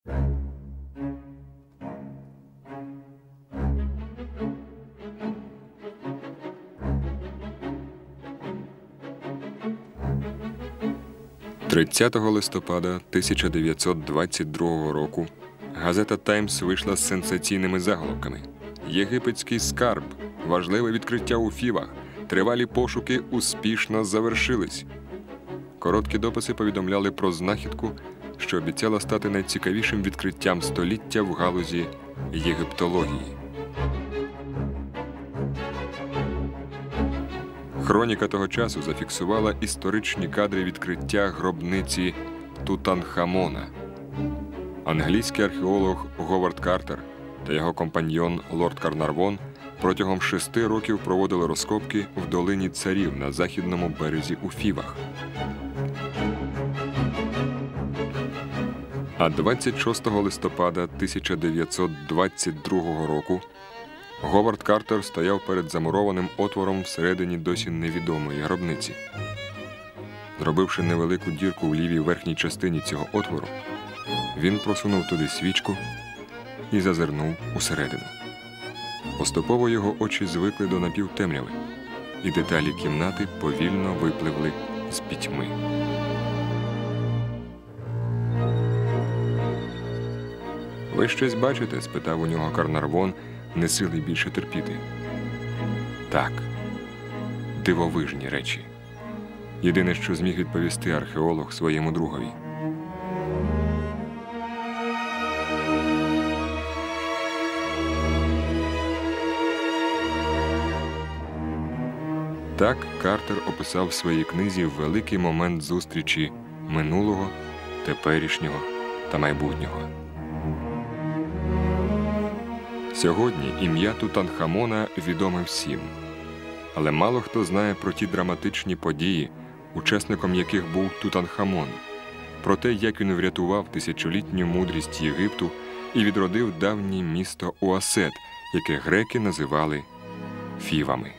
«30 листопада 1922 року газета «Таймс» вийшла з сенсаційними заголовками. «Єгипетський скарб. Важливе відкриття у Фівах. Тривалі пошуки успішно завершились». Короткі дописи повідомляли про знахідку, що обіцяла стати найцікавішим відкриттям століття в галузі єгиптології. Хроніка того часу зафіксувала історичні кадри відкриття гробниці Тутанхамона. Англійський археолог Говард Картер та його компаньйон лорд Карнарвон протягом 6 років проводили розкопки в долині царів на західному березі у Фівах. А 26 листопада 1922 року Говард Картер стояв перед замурованим отвором всередині досі невідомої гробниці. Зробивши невелику дірку в лівій верхній частині цього отвору, він просунув туди свічку і зазирнув усередину. Поступово його очі звикли до напівтемряви, і деталі кімнати повільно випливли з пітьми. «Ви щось бачите?» – спитав у нього Карнарвон, не силий більше терпіти. «Так, дивовижні речі», – єдине, що зміг відповісти археолог своєму другові. Так Картер описав в своїй книзі великий момент зустрічі минулого, теперішнього та майбутнього. Сьогодні ім'я Тутанхамона відоме всім. Але мало хто знає про ті драматичні події, учасником яких був Тутанхамон, про те, як він врятував тисячолітню мудрість Єгипту і відродив давнє місто Уасет, яке греки називали Фівами.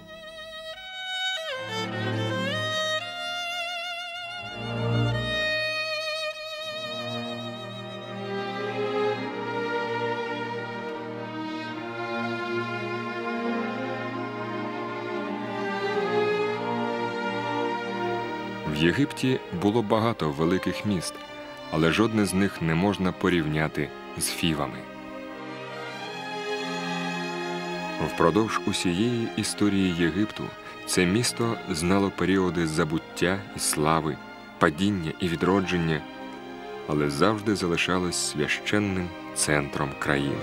В Єгипті було багато великих міст, але жодне з них не можна порівняти з Фівами. Впродовж усієї історії Єгипту це місто знало періоди забуття і слави, падіння і відродження, але завжди залишалось священним центром країни.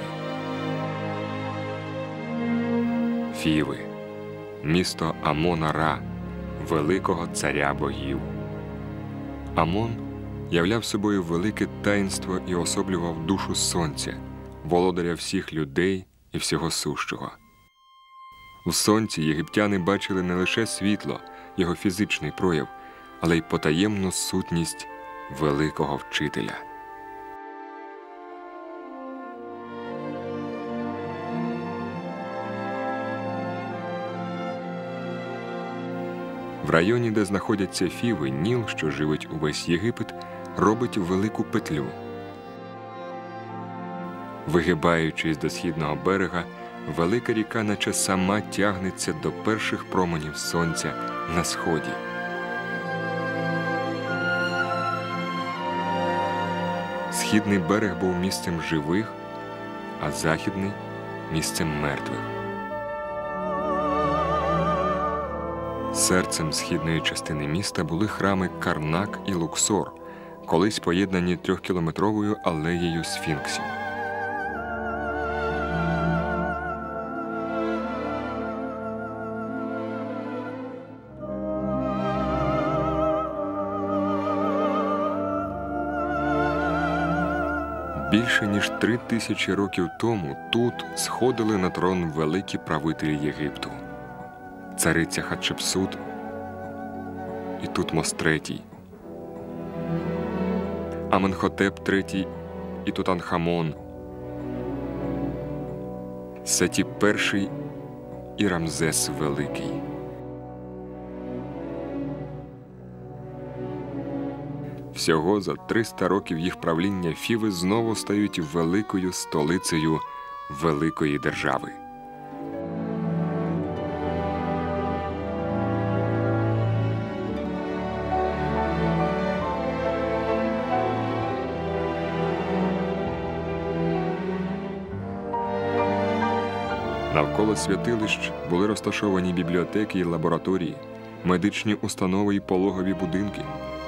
Фіви – місто Амона-Ра, великого царя богів. Амон являв собою велике таїнство і особлював душу сонця, володаря всіх людей і всього сущого. У сонці єгиптяни бачили не лише світло, його фізичний прояв, але й потаємну сутність великого вчителя. В районі, де знаходяться Фіви, Ніл, що живить увесь Єгипет, робить велику петлю. Вигибаючись до східного берега, велика ріка наче сама тягнеться до перших променів сонця на сході. Східний берег був місцем живих, а західний – місцем мертвих. Серцем східної частини міста були храми Карнак і Луксор, колись поєднані 3-кілометровою алеєю сфінксів. Більше ніж 3000 років тому тут сходили на трон великі правителі Єгипту. Цариця Хатшепсут і Тутмос III, Аменхотеп III і Тутанхамон, Сеті І і Рамзес Великий. Всього за 300 років їх правління Фіви знову стають великою столицею великої держави. Навколо святилищ були розташовані бібліотеки і лабораторії, медичні установи і пологові будинки.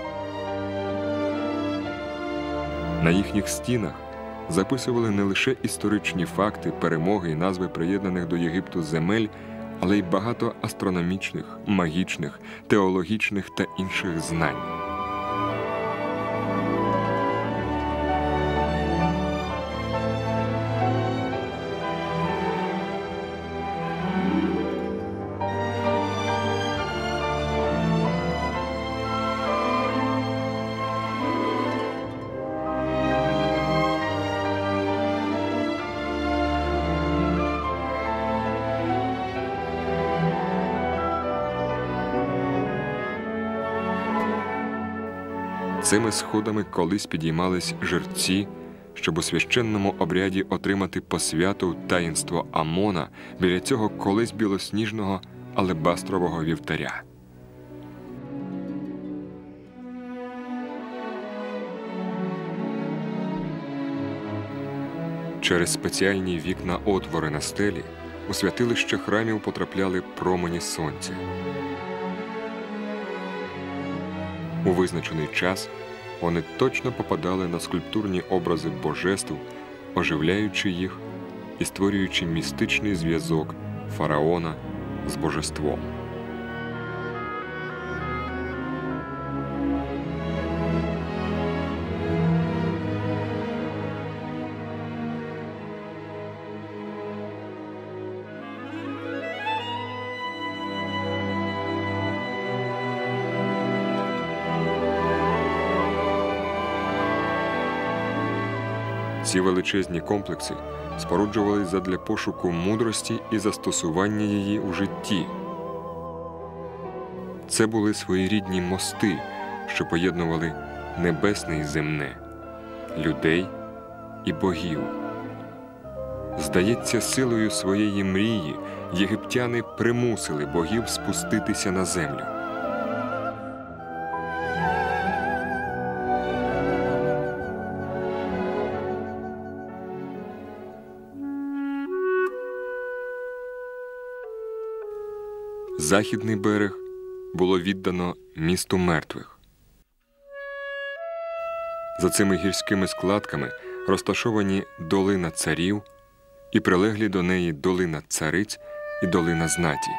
На їхніх стінах записували не лише історичні факти, перемоги і назви приєднаних до Єгипту земель, але й багато астрономічних, магічних, теологічних та інших знань. Цими сходами колись підіймались жерці, щоб у священному обряді отримати посвяту таїнство Амона біля цього колись білосніжного алебастрового вівтаря. Через спеціальні вікна-отвори на стелі у святилище храмів потрапляли промені сонця. У визначений час вони точно попадали на скульптурні образи божеств, оживляючи їх і створюючи містичний зв'язок фараона з божеством. Ці величезні комплекси споруджувались задля пошуку мудрості і застосування її у житті. Це були своєрідні мости, що поєднували небесне і земне, людей і богів. Здається, силою своєї мрії єгиптяни примусили богів спуститися на землю. Західний берег було віддано місту мертвих. За цими гірськими складками розташовані долина царів і прилеглі до неї долина цариць і долина знаті.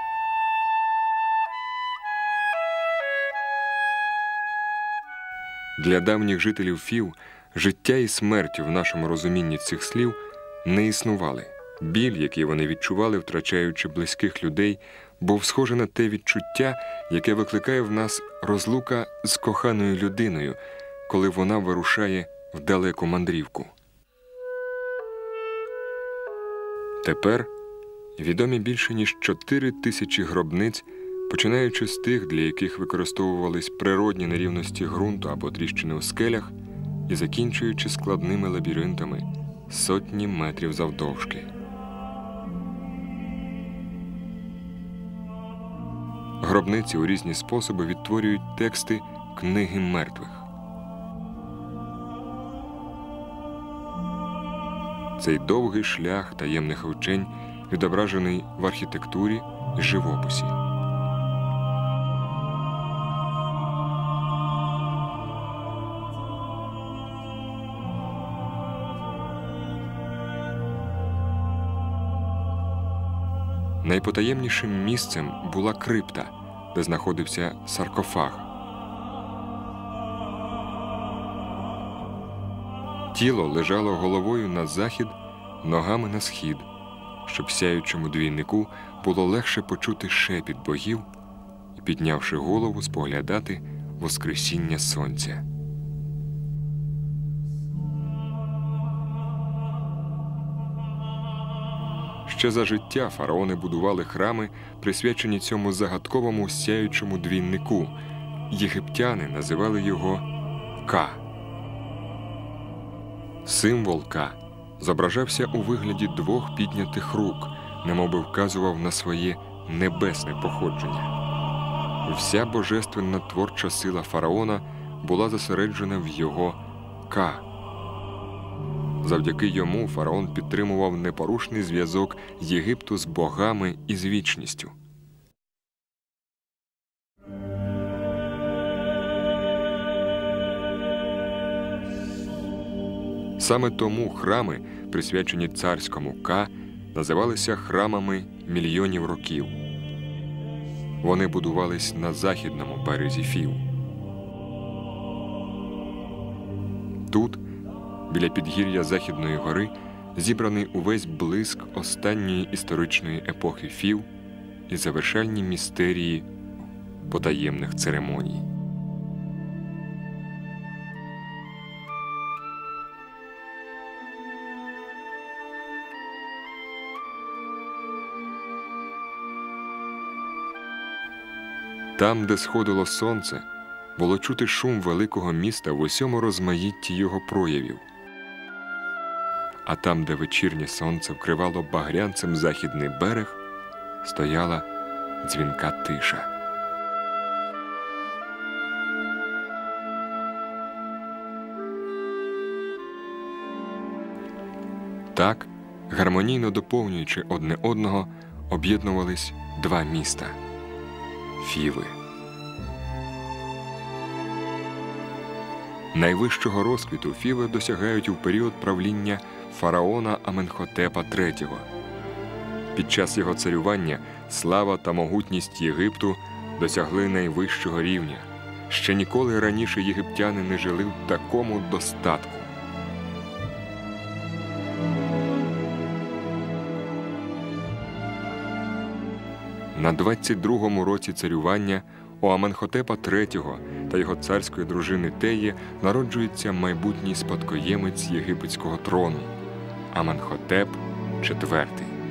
Для давніх жителів Фів життя і смерть в нашому розумінні цих слів не існували. Біль, який вони відчували, втрачаючи близьких людей, був схожий на те відчуття, яке викликає в нас розлука з коханою людиною, коли вона вирушає в далеку мандрівку. Тепер відомі більше ніж 4000 гробниць, починаючи з тих, для яких використовувались природні нерівності ґрунту або тріщини у скелях, і закінчуючи складними лабіринтами сотні метрів завдовжки. Гробниці у різні способи відтворюють тексти книги мертвих. Цей довгий шлях таємних вчень відображений в архітектурі і живописі. Найпотаємнішим місцем була крипта, де знаходився саркофаг. Тіло лежало головою на захід, ногами на схід, щоб сяючому двійнику було легше почути шепіт богів і, піднявши голову, споглядати воскресіння сонця. Ще за життя фараони будували храми, присвячені цьому загадковому сяючому двійнику. Єгиптяни називали його Ка. Символ Ка зображався у вигляді двох піднятих рук, немовби вказував на своє небесне походження. Вся божественна творча сила фараона була зосереджена в його Ка. Завдяки йому фараон підтримував непорушний зв'язок Єгипту з богами і з вічністю. Саме тому храми, присвячені царському Ка, називалися храмами мільйонів років. Вони будувались на західному березі Фів. Тут, біля підгір'я Західної гори, зібраний увесь блиск останньої історичної епохи Фів і завершальні містерії потаємних церемоній. Там, де сходило сонце, було чути шум великого міста в усьому розмаїтті його проявів. А там, де вечірнє сонце вкривало багрянцем західний берег, стояла дзвінка тиша. Так, гармонійно доповнюючи одне одного, об'єднувались два міста – Фіви. Найвищого розквіту Фіви досягають у період правління фараона Аменхотепа III. Під час його царювання слава та могутність Єгипту досягли найвищого рівня. Ще ніколи раніше єгиптяни не жили в такому достатку. На 22-му році царювання у Аменхотепа III та його царської дружини Теї народжується майбутній спадкоємець єгипетського трону – Аменхотеп IV.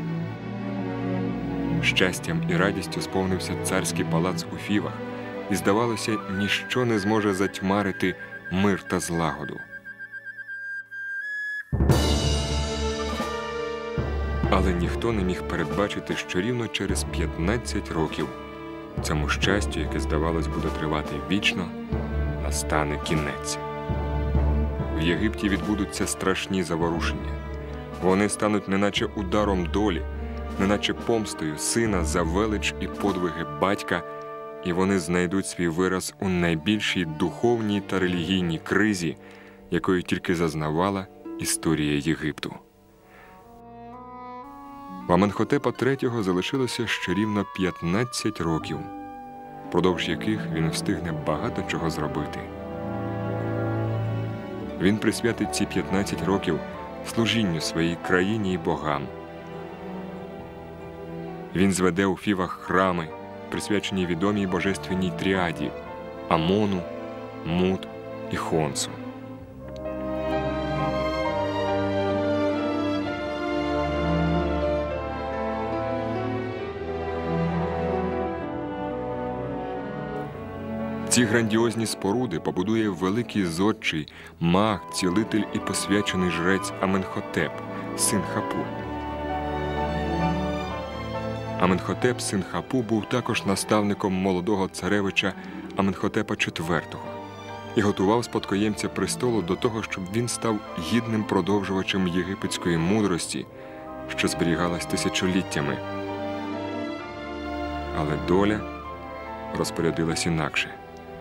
Щастям і радістю сповнився царський палац у Фівах, і, здавалося, ніщо не зможе затьмарити мир та злагоду. Але ніхто не міг передбачити, що рівно через 15 років цьому щастю, яке, здавалось, буде тривати вічно, настане кінець. В Єгипті відбудуться страшні заворушення. Вони стануть неначе ударом долі, неначе помстою сина за велич і подвиги батька, і вони знайдуть свій вираз у найбільшій духовній та релігійній кризі, якої тільки зазнавала історія Єгипту. В Аменхотепа III залишилося ще рівно 15 років, впродовж яких він встигне багато чого зробити. Він присвятить ці 15 років служінню своїй країні і богам. Він зведе у Фівах храми, присвячені відомій божественній тріаді – Амону, Мут і Хонсу. Ці грандіозні споруди побудує великий зодчий, маг, цілитель і посвячений жрець Аменхотеп, син Хапу. Аменхотеп, син Хапу, був також наставником молодого царевича Аменхотепа IV і готував спадкоємця престолу до того, щоб він став гідним продовжувачем єгипетської мудрості, що зберігалась тисячоліттями. Але доля розпорядилась інакше.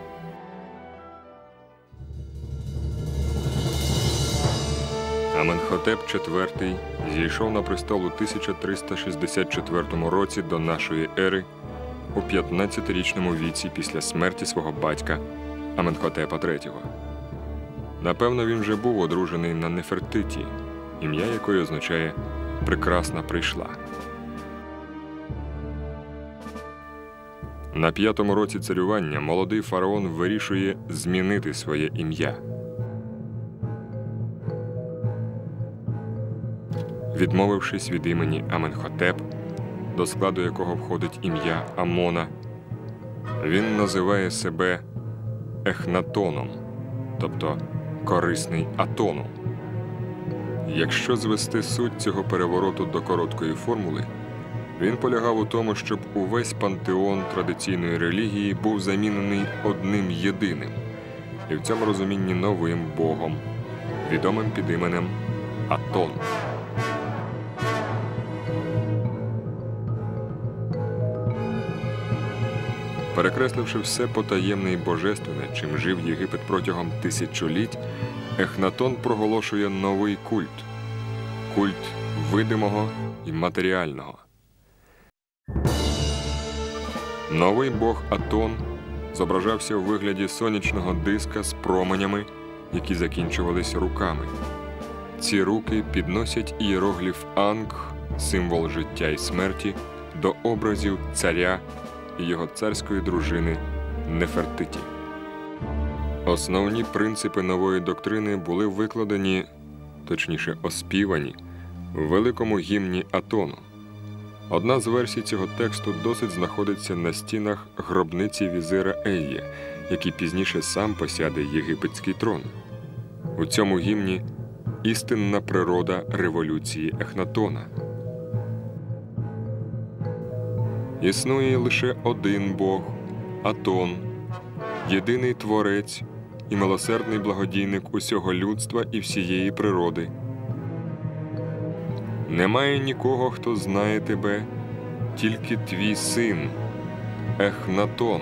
Аменхотеп IV зійшов на престол у 1364 році до нашої ери у 15-річному віці після смерті свого батька Аменхотепа III. Напевно, він вже був одружений на Нефертиті, ім'я якої означає «прекрасна прийшла». На 5-му році царювання молодий фараон вирішує змінити своє ім'я. Відмовившись від імені Аменхотеп, до складу якого входить ім'я Амона, він називає себе Ехнатоном, тобто корисний Атону. Якщо звести суть цього перевороту до короткої формули, він полягав у тому, щоб увесь пантеон традиційної релігії був замінений одним єдиним, і в цьому розумінні новим богом, відомим під іменем Атон. Перекресливши все потаємне і божественне, чим жив Єгипет протягом тисячоліть, Ехнатон проголошує новий культ – культ видимого і матеріального. Новий бог Атон зображався у вигляді сонячного диска з променями, які закінчувались руками. Ці руки підносять ієрогліф Ангх, символ життя і смерті, до образів царя і його царської дружини Нефертиті. Основні принципи нової доктрини були викладені, точніше оспівані, в великому гімні Атону. Одна з версій цього тексту досить знаходиться на стінах гробниці візира Еє, який пізніше сам посяде єгипетський трон. У цьому гімні істинна природа революції Ехнатона. Існує лише один Бог – Атон, єдиний Творець і милосердний благодійник усього людства і всієї природи. Немає нікого, хто знає тебе, тільки твій син – Ехнатон.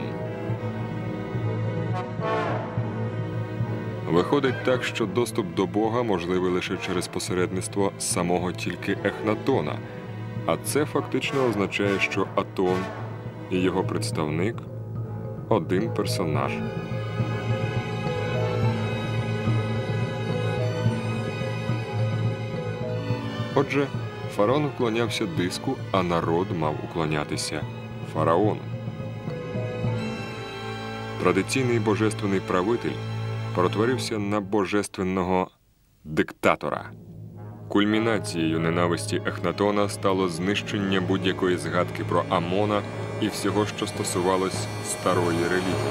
Виходить так, що доступ до Бога можливий лише через посередництво самого тільки Ехнатона, а це фактично означає, що Атон і його представник – один персонаж. Отже, фараон уклонявся диску, а народ мав уклонятися фараону. Традиційний божественний правитель перетворився на божественного диктатора. Кульмінацією ненависті Ехнатона стало знищення будь-якої згадки про Амона і всього, що стосувалось старої релігії.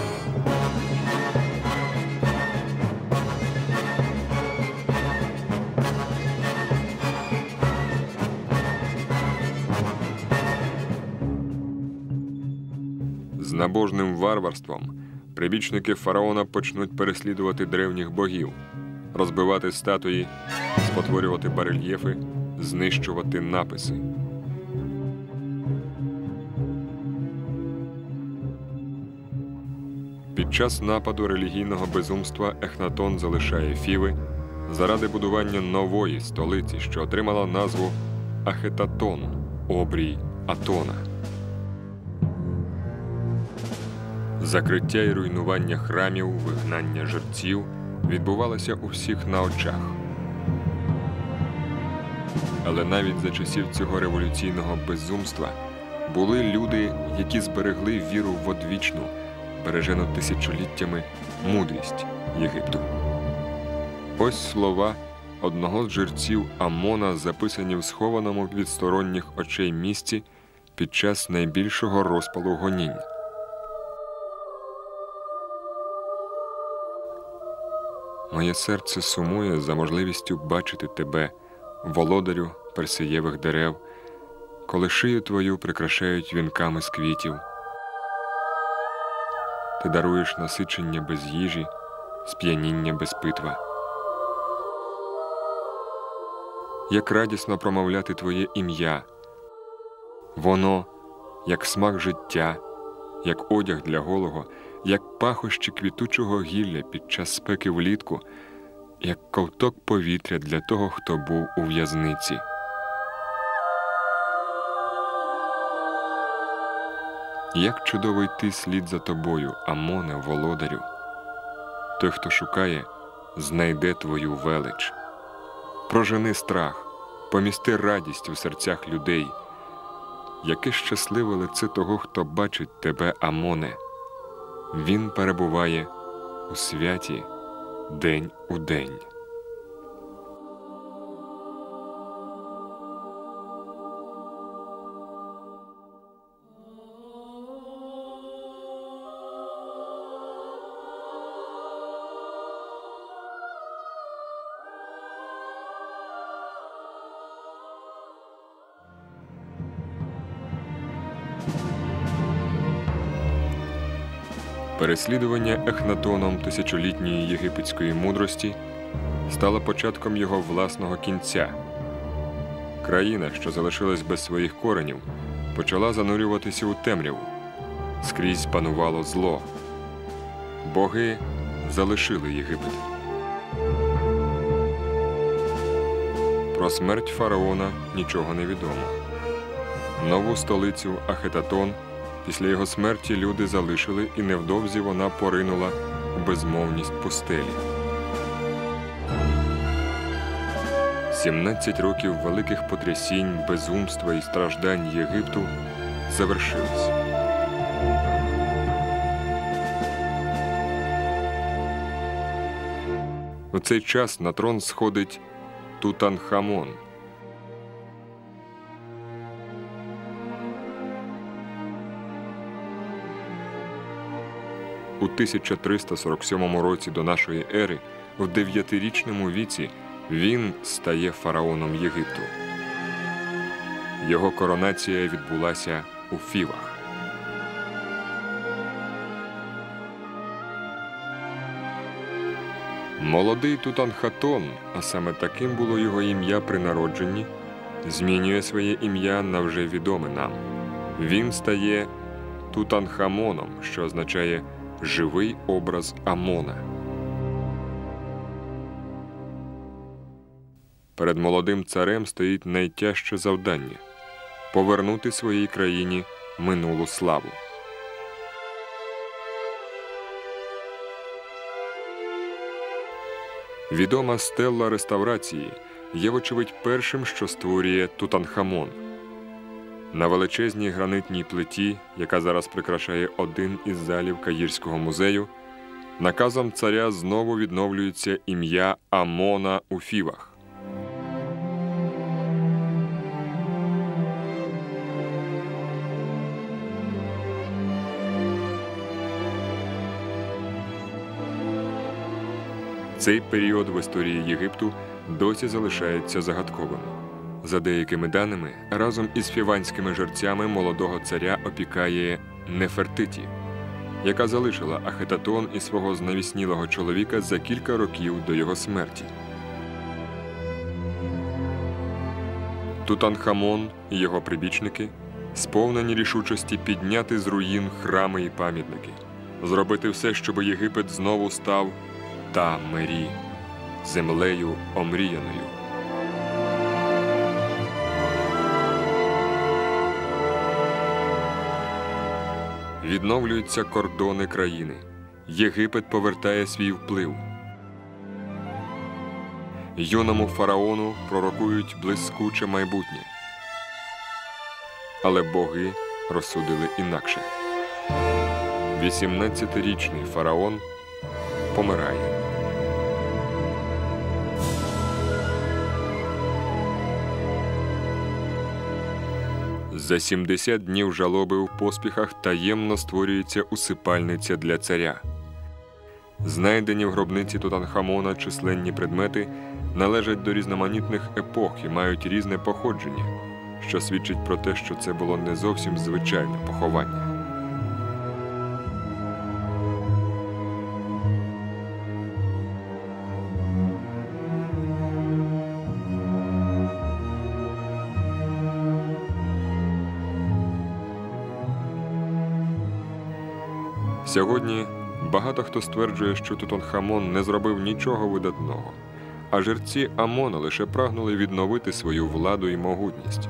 З набожним варварством прибічники фараона почнуть переслідувати древніх богів, розбивати статуї, спотворювати барельєфи, знищувати написи. Під час нападу релігійного безумства Ехнатон залишає Фіви заради будування нової столиці, що отримала назву Ахетатон – обрій Атона. Закриття і руйнування храмів, вигнання жерців відбувалося у всіх на очах. Але навіть за часів цього революційного безумства були люди, які зберегли віру в одвічну, бережену тисячоліттями мудрість Єгипту. Ось слова одного з жерців Амона, записані в схованому від сторонніх очей місці під час найбільшого розпалу гонінь. Моє серце сумує за можливістю бачити тебе, володарю персеєвих дерев, коли шию твою прикрашають вінками з квітів. Ти даруєш насичення без їжі, сп'яніння без питва. Як радісно промовляти твоє ім'я. Воно, як смак життя, як одяг для голого, як пахощі квітучого гілля під час спеки влітку, як ковток повітря для того, хто був у в'язниці. Як чудово йти слід за тобою, Амоне, володарю. Той, хто шукає, знайде твою велич. Прожени страх, помісти радість у серцях людей. Яке щасливе лице того, хто бачить тебе, Амоне. Він перебуває у святі день у день. Переслідування Ехнатоном тисячолітньої єгипетської мудрості стало початком його власного кінця. Країна, що залишилась без своїх коренів, почала занурюватися у темряву. Скрізь панувало зло. Боги залишили Єгипет. Про смерть фараона нічого не відомо. Нову столицю Ахетатон після його смерті люди залишили, і невдовзі вона поринула у безмовність пустелі. 17 років великих потрясінь, безумства і страждань Єгипту завершились. У цей час на трон сходить Тутанхамон. У 1347 році до нашої ери, в 9-річному віці, він стає фараоном Єгипту. Його коронація відбулася у Фівах. Молодий Тутанхатон, а саме таким було його ім'я при народженні, змінює своє ім'я на вже відоме нам. Він стає Тутанхамоном, що означає «живий образ Амона». Перед молодим царем стоїть найтяжче завдання – повернути своїй країні минулу славу. Відома стелла реставрації є, вочевидь, першим, що створює Тутанхамон. На величезній гранитній плиті, яка зараз прикрашає один із залів Каїрського музею, наказом царя знову відновлюється ім'я Амона у Фівах. Цей період в історії Єгипту досі залишається загадковим. За деякими даними, разом із фіванськими жерцями молодого царя опікає Нефертиті, яка залишила Ахетатон і свого знавіснілого чоловіка за кілька років до його смерті. Тутанхамон і його прибічники сповнені рішучості підняти з руїн храми і пам'ятники, зробити все, щоб Єгипет знову став Та-Мері, землею омріяною. Відновлюються кордони країни. Єгипет повертає свій вплив. Юному фараону пророкують блискуче майбутнє. Але боги розсудили інакше. 18-річний фараон помирає. За 70 днів жалоби у поспіхах таємно створюється усипальниця для царя. Знайдені в гробниці Тутанхамона численні предмети належать до різноманітних епох і мають різне походження, що свідчить про те, що це було не зовсім звичайне поховання. Сьогодні багато хто стверджує, що Тутанхамон не зробив нічого видатного, а жерці Амона лише прагнули відновити свою владу і могутність.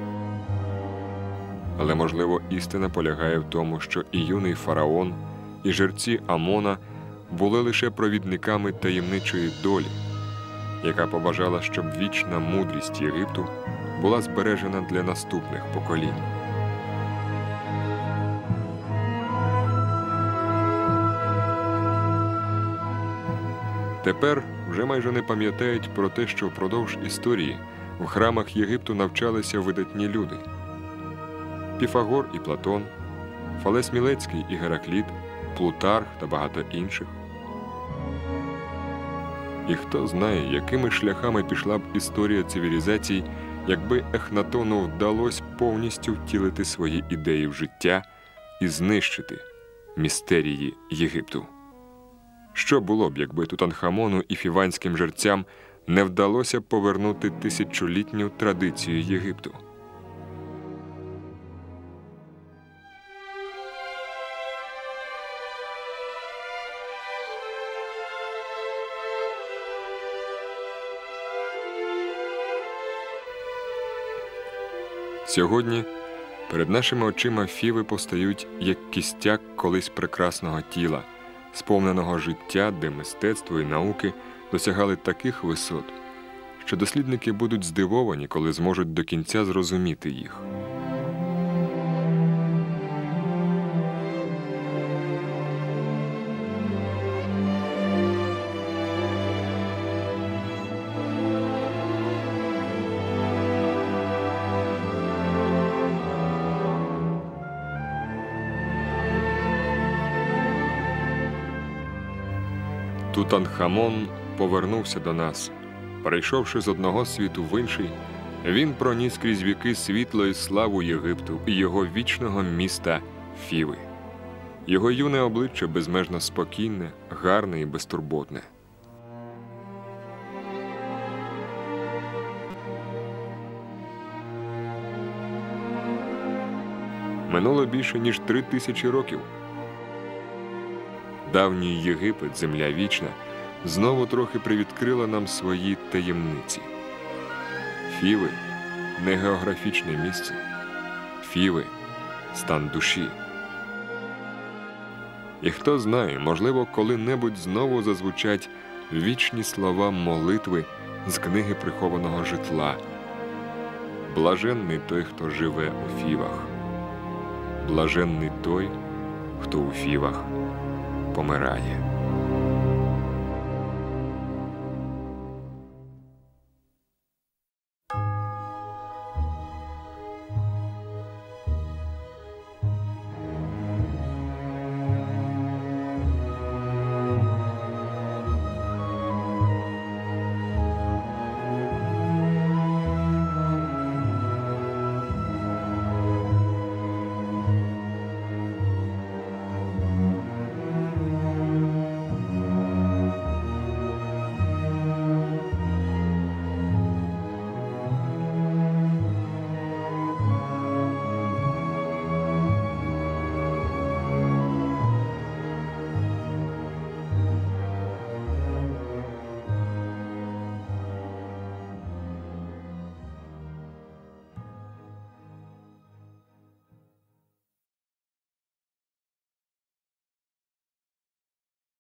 Але, можливо, істина полягає в тому, що і юний фараон, і жерці Амона були лише провідниками таємничої долі, яка побажала, щоб вічна мудрість Єгипту була збережена для наступних поколінь. Тепер вже майже не пам'ятають про те, що впродовж історії в храмах Єгипту навчалися видатні люди. Піфагор і Платон, Фалес Мілецький і Геракліт, Плутарх та багато інших. І хто знає, якими шляхами пішла б історія цивілізацій, якби Ехнатону вдалося повністю втілити свої ідеї в життя і знищити містерії Єгипту. Що було б, якби Тутанхамону і фіванським жерцям не вдалося повернути тисячолітню традицію Єгипту? Сьогодні перед нашими очима Фіви постають як кістяк колись прекрасного тіла, сповненого життя, де мистецтво і науки досягали таких висот, що дослідники будуть здивовані, коли зможуть до кінця зрозуміти їх. Тутанхамон повернувся до нас. Перейшовши з одного світу в інший, він проніс крізь віки світло і славу Єгипту і його вічного міста Фіви. Його юне обличчя безмежно спокійне, гарне і безтурботне. Минуло більше, ніж 3000 років. Давній Єгипет, земля вічна, знову трохи привідкрила нам свої таємниці. Фіви – не географічне місце. Фіви – стан душі. І хто знає, можливо, коли-небудь знову зазвучать вічні слова молитви з книги прихованого житла. Блаженний той, хто живе у Фівах. Блаженний той, хто у Фівах помирає.